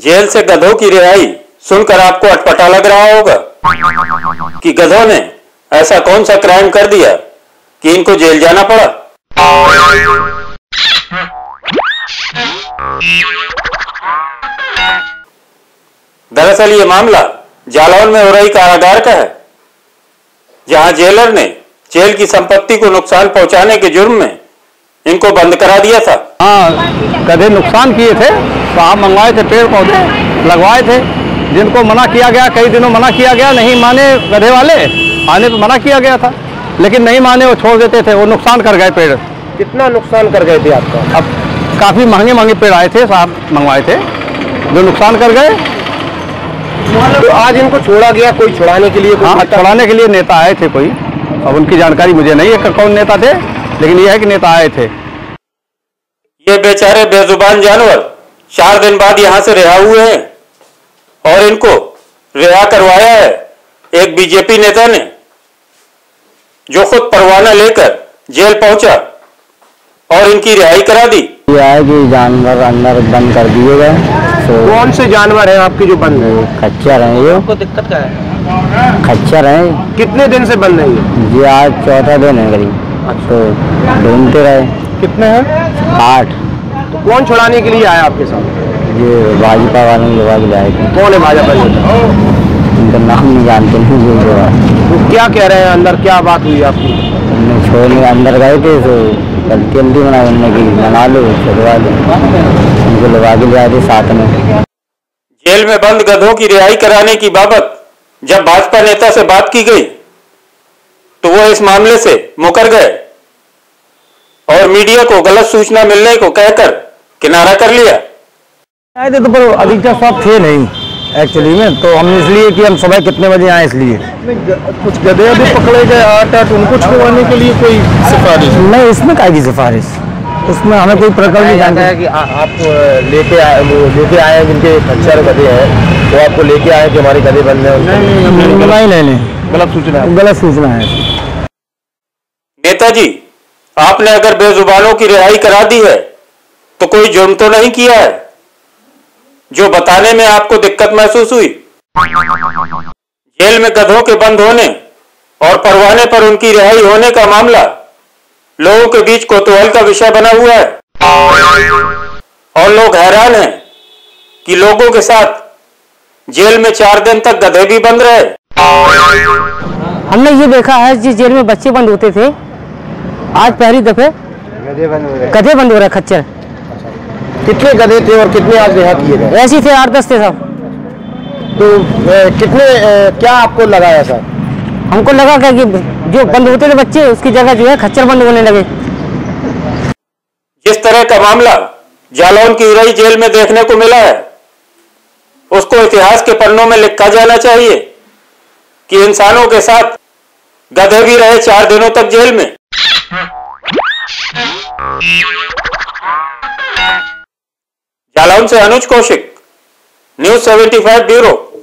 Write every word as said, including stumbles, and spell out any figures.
Jail से गधों की रिहाई सुनकर आपको अटपटा लग रहा होगा कि गधों ने ऐसा कौन सा क्राइम कर दिया कि इनको जेल जाना पड़ा। दरअसल ये मामला जालौन में हो रही कारागार का है, जहां जेलर ने जेल की संपत्ति को नुकसान पहुंचाने के जुर्म में इनको बंद करा दिया था। हाँ, गधे नुकसान किए थे तो आप मंगवाए थे, पेड़ पौधे लगवाए थे, जिनको मना किया गया, कई दिनों मना किया गया, नहीं माने गधे वाले, आने पे मना किया गया था, लेकिन नहीं माने, वो छोड़ देते थे, वो नुकसान कर गए पेड़। कितना नुकसान कर गए थे आपका? अब काफ़ी महंगे महंगे पेड़ आए थे, साहब मंगवाए थे, जो नुकसान कर गए। तो आज इनको छोड़ा गया, कोई छुड़ाने के लिए? हाँ, छुड़ाने के लिए नेता आए थे कोई, अब उनकी जानकारी मुझे नहीं है कौन नेता थे, लेकिन यह है कि नेता आए थे। ये बेचारे बेजुबान जानवर चार दिन बाद यहाँ से रिहा हुए हैं और इनको रिहा करवाया है एक बीजेपी नेता ने, जो खुद परवाना लेकर जेल पहुंचा और इनकी रिहाई करा दी। ये है कि जानवर अंदर बंद कर दिए गए। तो कौन से जानवर हैं आपके जो बंद हैं? खच्चर हैं। ये आपको दिक्कत क्या है? खच्चर हैं। कितने दिन से बंद है ये? जी आज चौथा दिन है करीब। तो ढूंढते रहे। कितने हैं? आठ। तो कौन छुड़ाने के लिए आया आपके साथ? ये भाजपा वालों के लोग आए थे। कौन है भाजपा नेता? उनका नाम नहीं जानते नहीं। तो क्या कह रहे हैं, अंदर क्या बात हुई आपकी? हमने छोड़ने अंदर गए थे तो गलती जल्दी बना उन्होंने की बना लो छुड़वा लो, उनको लगा के ले आए थे साथ में। जेल में बंद गधों की रिहाई कराने की बाबत जब भाजपा नेता से बात की गई तो वो इस मामले से मुकर गए और मीडिया को गलत सूचना मिलने को कहकर किनारा कर लिया। आए थे तो पर अधिकतर सब थे नहीं एक्चुअली में, तो हम इसलिए कि हम सुबह कितने बजे आए इसलिए। कुछ गधे भी पकड़े गए आठ आठ, उनको छुड़वाने के लिए कोई सिफारिश नहीं? इसमें क्या की सिफारिश, उसमें हमें कोई प्रकरण नहीं जानता है कि आ, आप लेके आए लेके आए हैं जिनके खच्चर गधे हैं, तो आपको लेके आए कि हमारे गधे बंद हैं? नहीं नहीं नहीं, गलत सूचना गलत सूचना है। नेताजी, आपने अगर बेजुबानों की रिहाई करा दी है तो कोई जुर्म तो नहीं किया है जो बताने में आपको दिक्कत महसूस हुई। जेल में गधों के बंद होने और परवाने पर उनकी रिहाई होने का मामला लोगों के बीच कौतूहल का विषय बना हुआ है और लोग हैरान हैं कि लोगों के साथ जेल में चार दिन तक गधे भी बंद रहे। हमने ये देखा है जिस जेल में बच्चे बंद होते थे, आज पहली दफे गधे बंद हो रहे गधे बंद हो रहे खच्चर। कितने गधे थे और कितने आज रिहा किए गए? ऐसे थे आठ दस थे सब। तो ए, कितने ए, क्या आपको लगाया सर? हमको लगा कि जो बंद होते थे बच्चे, उसकी जगह जो है खच्चर बंद होने लगे। जिस तरह का मामला जालौन की उरई जेल में देखने को मिला है, उसको इतिहास के पन्नों में लिखा जाना चाहिए कि इंसानों के साथ गधे भी रहे चार दिनों तक जेल में। जालौन से Anuj Kaushik, news seventy five bureau.